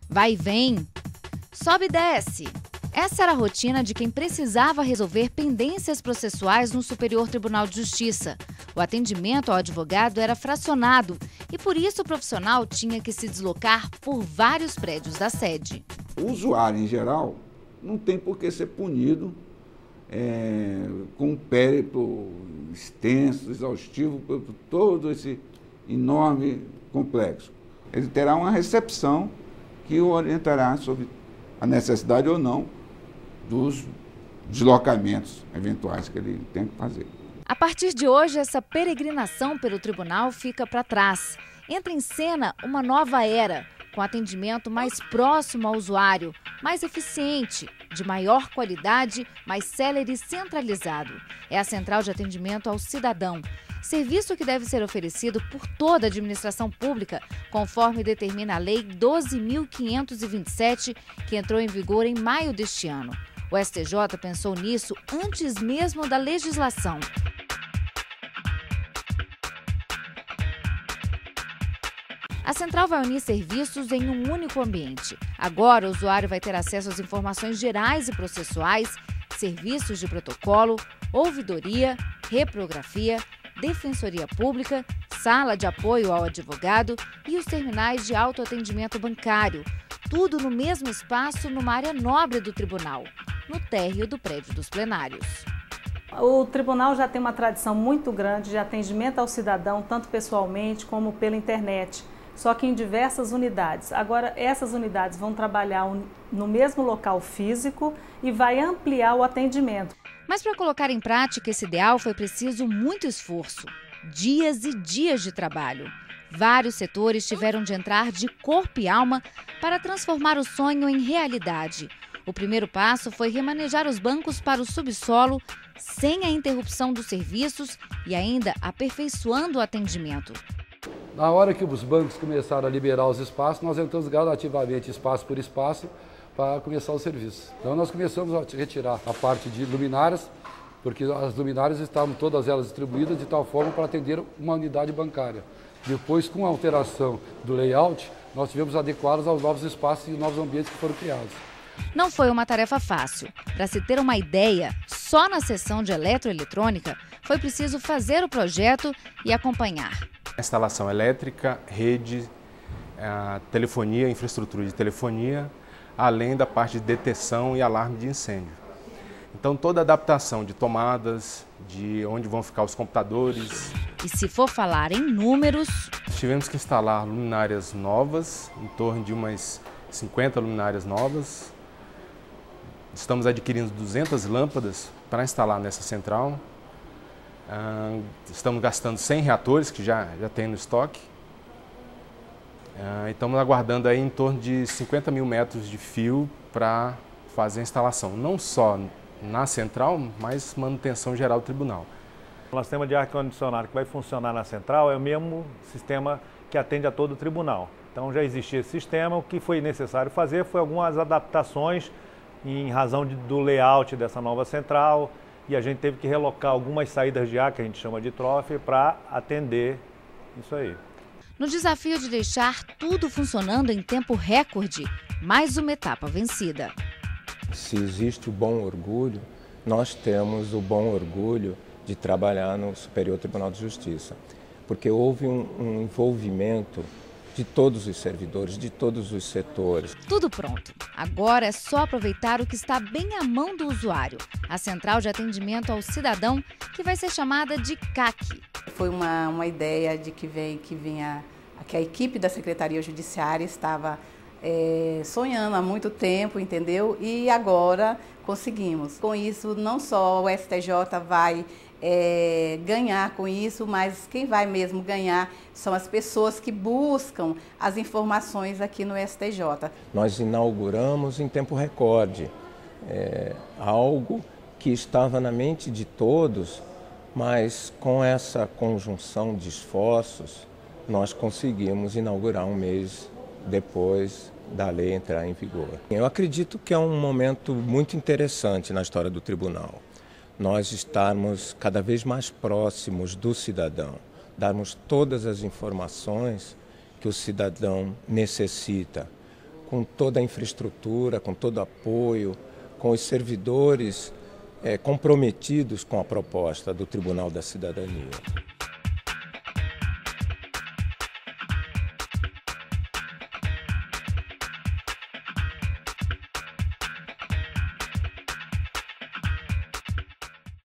vai e vem, sobe e desce. Essa era a rotina de quem precisava resolver pendências processuais no Superior Tribunal de Justiça. O atendimento ao advogado era fracionado e, por isso, o profissional tinha que se deslocar por vários prédios da sede. O usuário, em geral, não tem por que ser punido com um périplo extenso, exaustivo, por todo esse enorme complexo. Ele terá uma recepção que o orientará sobre a necessidade ou não dos deslocamentos eventuais que ele tem que fazer. A partir de hoje, essa peregrinação pelo tribunal fica para trás. Entra em cena uma nova era, com atendimento mais próximo ao usuário, mais eficiente, de maior qualidade, mais célere e centralizado. É a Central de Atendimento ao Cidadão. Serviço que deve ser oferecido por toda a administração pública, conforme determina a Lei 12.527, que entrou em vigor em maio deste ano. O STJ pensou nisso antes mesmo da legislação. A central vai unir serviços em um único ambiente. Agora, o usuário vai ter acesso às informações gerais e processuais, serviços de protocolo, ouvidoria, reprografia, defensoria pública, sala de apoio ao advogado e os terminais de autoatendimento bancário. Tudo no mesmo espaço, numa área nobre do tribunal, no térreo do prédio dos plenários. O tribunal já tem uma tradição muito grande de atendimento ao cidadão, tanto pessoalmente como pela internet, só que em diversas unidades. Agora, essas unidades vão trabalhar no mesmo local físico e vai ampliar o atendimento. Mas para colocar em prática esse ideal foi preciso muito esforço, dias e dias de trabalho. Vários setores tiveram de entrar de corpo e alma para transformar o sonho em realidade. O primeiro passo foi remanejar os bancos para o subsolo, sem a interrupção dos serviços e ainda aperfeiçoando o atendimento. Na hora que os bancos começaram a liberar os espaços, nós entramos gradativamente, espaço por espaço, para começar o serviço. Então nós começamos a retirar a parte de luminárias, porque as luminárias estavam todas elas distribuídas de tal forma para atender uma unidade bancária. Depois, com a alteração do layout, nós tivemos adequá-los aos novos espaços e novos ambientes que foram criados. Não foi uma tarefa fácil. Para se ter uma ideia, só na seção de eletroeletrônica foi preciso fazer o projeto e acompanhar. Instalação elétrica, rede, telefonia, infraestrutura de telefonia, além da parte de detecção e alarme de incêndio. Então toda a adaptação de tomadas, de onde vão ficar os computadores. E se for falar em números... Tivemos que instalar luminárias novas, em torno de umas 50 luminárias novas. Estamos adquirindo 200 lâmpadas para instalar nessa central. Estamos gastando 100 reatores, que já tem no estoque. E estamos aguardando aí em torno de 50 mil metros de fio para fazer a instalação, não só na central, mas manutenção geral do tribunal. O sistema de ar-condicionado que vai funcionar na central é o mesmo sistema que atende a todo o tribunal. Então já existia esse sistema, o que foi necessário fazer foi algumas adaptações em razão do layout dessa nova central, e a gente teve que relocar algumas saídas de ar, que a gente chama de trofe, para atender isso aí. No desafio de deixar tudo funcionando em tempo recorde, mais uma etapa vencida. Se existe o bom orgulho, nós temos o bom orgulho de trabalhar no Superior Tribunal de Justiça, porque houve um envolvimento de todos os servidores, de todos os setores. Tudo pronto. Agora é só aproveitar o que está bem à mão do usuário. A Central de Atendimento ao Cidadão, que vai ser chamada de CAC. Foi uma ideia de que a equipe da Secretaria Judiciária estava sonhando há muito tempo, entendeu? E agora conseguimos. Com isso, não só o STJ vai ganhar com isso, mas quem vai mesmo ganhar são as pessoas que buscam as informações aqui no STJ. Nós inauguramos em tempo recorde, algo que estava na mente de todos, mas com essa conjunção de esforços, nós conseguimos inaugurar um mês depois da lei entrar em vigor. Eu acredito que é um momento muito interessante na história do tribunal. Nós estarmos cada vez mais próximos do cidadão, darmos todas as informações que o cidadão necessita com toda a infraestrutura, com todo o apoio, com os servidores comprometidos com a proposta do Tribunal da Cidadania.